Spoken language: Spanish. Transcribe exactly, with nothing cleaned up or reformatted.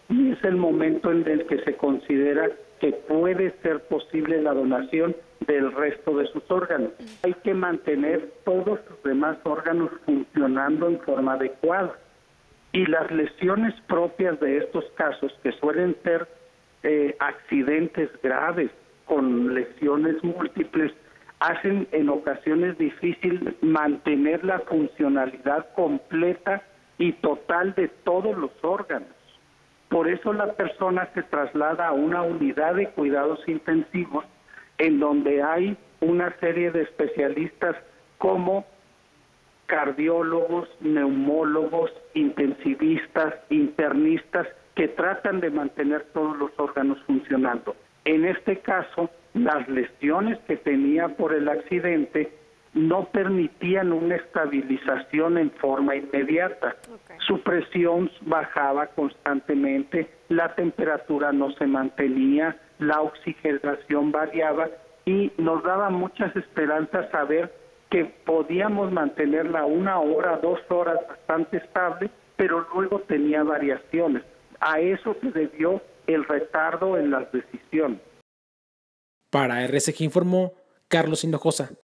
y es el momento en el que se considera que puede ser posible la donación del resto de sus órganos. Hay que mantener todos sus demás órganos funcionando en forma adecuada. Y las lesiones propias de estos casos, que suelen ser eh, accidentes graves con lesiones múltiples, hacen en ocasiones difícil mantener la funcionalidad completa y total de todos los órganos. Por eso la persona se traslada a una unidad de cuidados intensivos en donde hay una serie de especialistas como cardiólogos, neumólogos, intensivistas, internistas, que tratan de mantener todos los órganos funcionando. En este caso, las lesiones que tenía por el accidente no permitían una estabilización en forma inmediata. Okay. Su presión bajaba constantemente, la temperatura no se mantenía, la oxigenación variaba y nos daba muchas esperanzas saber que podíamos mantenerla una hora, dos horas bastante estable, pero luego tenía variaciones. A eso se debió el retardo en las decisiones. Para R C G informó Carlos Hinojosa.